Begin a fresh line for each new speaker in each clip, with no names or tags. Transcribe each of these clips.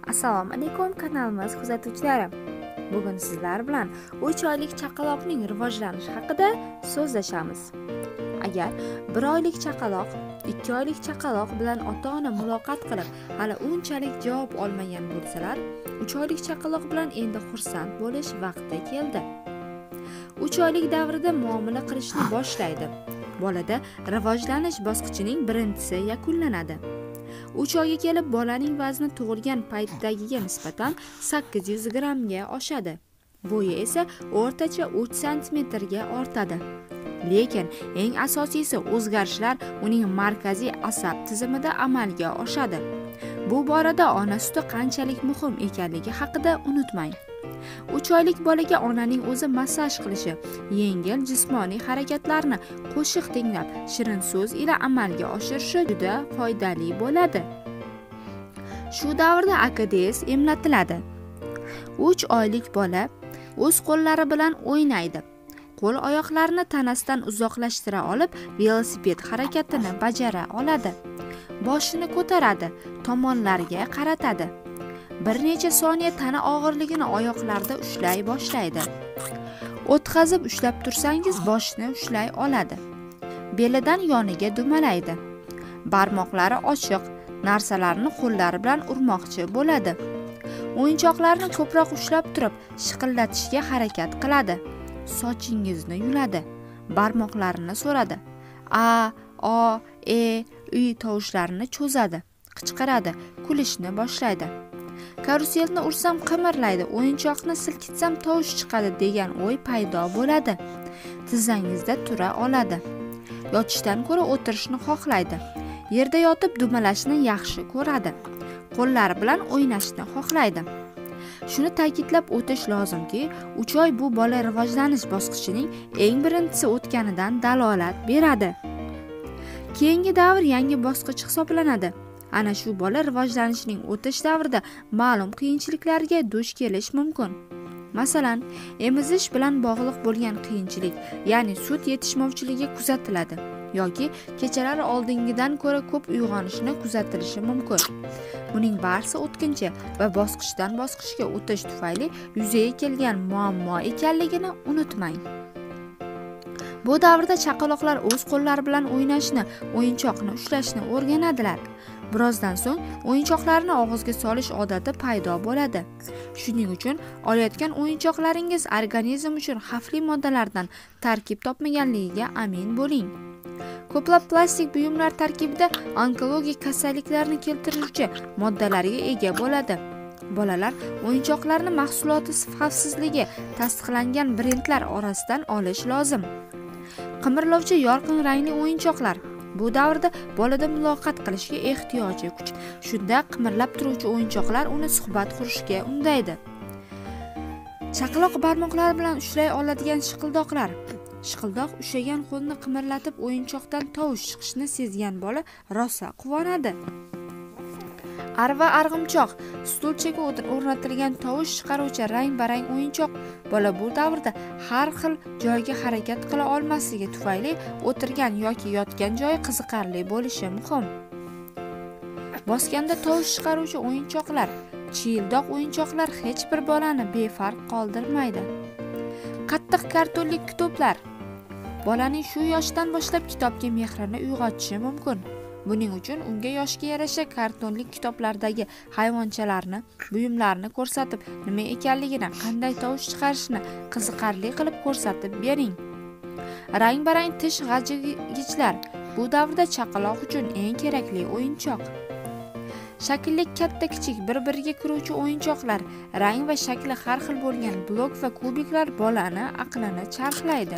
Assalomu alaykum kanalimiz kuzatuvchilari. Bugun sizlar bilan 3 oylik chaqaloqning rivojlanishi haqida so'zlashamiz. Agar 1 oylik chaqaloq 2 oylik chaqaloq bilan ota-ona muloqot qilib, hali unchalik javob olmagan bo'lsalar, 3 oylik chaqaloq bilan endi xursand bo'lish vaqti keldi. 3 oylik davrida muomala qilishni boshlaydi. Bolada rivojlanish bosqichining birinchisi yakunlanadi. 3 oyga kelib bolaning vazni tug'ilgan paytdagiga nisbatan 800 grammga oshadi. Bo'yi esa o'rtacha 3 santimetrga ortadi. Lekin eng asosiysi o'zgarishlar uning markaziy asab tizimida amalga oshadi. Bu borada ona suti qanchalik muhim ekanligi haqida unutmang. 3 oylik bolaga onaning o'zi massaj qilishi, yengil jismoniy harakatlarni qo'shiq tinglab, shirin so'z ila amalga oshirishi juda foydali bo'ladi. Shu davrda AKDS emlatiladi. 3 oylik bola o'z qo'llari bilan o'ynaydi. Qo'l oyoqlarini tanasidan uzoqlashtira olib, velosiped harakatini bajara oladi. Boshini ko'taradi, tomonlarga qaratadi. Bir necha soniya tana og'irligini oyoqlarda ushlay boshlaydi. O'tkazib ushlab tursangiz boshni ushlay oladi. Belidan yoniga dumalaydi. Barmoqlari ochiq, narsalarni qo'llari bilan urmoqchi bo'ladi. O'yinchoqlarni ko'proq ushlab turib, shiqillatishga harakat qiladi. Sochingizni yuladi. Barmoqlarini so'radi. A, O, E, U tovushlarini cho'zadi, qichqiradi, kulishni boshlaydi. Karuselni ursam qimirlaydi, o'yinchoqni silkitsam tovush chiqadi degan o'y paydo bo'ladi. Tizzangizda tura oladi. Yotishdan ko'ra o'tirishni xohlaydi. Yerda yotib dumalashni yaxshi ko'radi. Qo'llari bilan o'ynashni xohlaydi. Shuni ta'kidlab o'tish lozimki, 3 oy bu bola rivojlanish bosqichining eng birinchisi o'tganidan dalolat beradi. Keyingi davr yangi bosqich hisoblanadi. Ana shu bola rivojlanishining o'tish davrida ma'lum qiyinchiliklarga duch kelish mumkin. Masalan, emizish bilan bog'liq bo'lgan qiyinchilik, ya'ni sut yetishmovchiligi kuzatiladi yoki kechalari oldingidan ko'ra ko'p uyg'onishni kuzatilishi mumkin. Buning barisi o'tkinchi va bosqichdan bosqichga o'tish tufayli yuzaga kelgan muammo ekanligini unutmang. Bu davrda chaqaloqlar o'z qo'llari bilan o'ynashni, o'yinchoqni ushlashni o'rganadilar. Birozdan so'ng o'yinchoqlarni og'izga solish odati paydo bo'ladi. Shuning uchun olayotgan o'yinchoqlaringiz organizm uchun xavfli moddalardan tarkib topmaganligiga amin bo'ling. Ko'plab plastik buyumlar tarkibida onkologik kasalliklarni keltiruvchi moddalarga ega bo'ladi. Bolalar o'yinchoqlarni mahsuloti xavfsizligi tasdiqlangan brendlar orasidan olish lozim. Qimirlovchi yorqin rangli o'yinchoqlar bu davrda bolada muloqot qilishga ehtiyoji kuch. Shunda qimirlab turuvchi o'yinchoqlar uni suhbat qurishga undaydi. Chaqaloq barmoqlari bilan ushlay oladigan shiqildoqlar. Shiqildoq ushlagan qo'lni qimirlatib o'yinchoqdan tovush chiqishini sezgan bola rosa quvonadi. Arva arg'imchoq, stulchaga o'rnatilgan tovush chiqaruvchi rang-barang o'yinchoq. Bola bu davrda har xil joyga harakat qila olmasligi tufayli o'tirgan yoki yotgan joyi qiziqarli bo'lishi muhim. Bosganda tovush chiqaruvchi o'yinchoqlar, chiyildoq o'yinchoqlar hech bir bolani befarq qoldirmaydi. Qattiq kartonli kitoblar bolaning shu yoshdan boshlab kitobga mehrini uyg'otishi mumkin. Buning uchun unga yoshga yarasha kartonli kitoblardagi hayvonchalarni, buyumlarni ko'rsatib, nima ekanligini, qanday tovush chiqarishini qiziqarli qilib ko'rsatib bering. Rang-barang tish g'ajigichlar bu davrda chaqaloq uchun eng kerakli o'yinchoq. Shakli katta-kichik bir-biriga kiruvchi o'yinchoqlar, rang va shakli har xil bo'lgan blok va kubiklar bolani aqlini charxlaydi.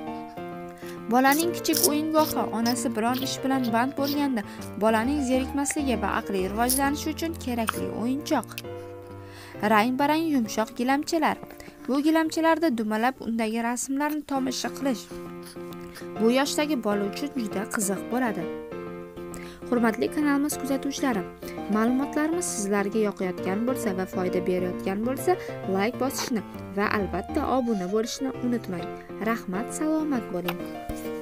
Bolaning kichik o'yingohi onasi biron ish bilan band bo'lganda bolaning zerikmasligi va aqliy rivojlanishi uchun kerakli o'yinchoq. Rang-barang yumshoq gilamchalar. Bu gilamchalarda dumalab undagi rasmlarni tomosha qilish bu yoshdagi bola uchun juda qiziq bo'ladi. Hurmatli kanalimiz kuzatuvchilari, ma'lumotlarimiz sizlarga yoqayotgan bo'lsa va foyda berayotgan bo'lsa, like bosishni va albatta obuna bo'lishni unutmang. Rahmat, salomat bo'ling.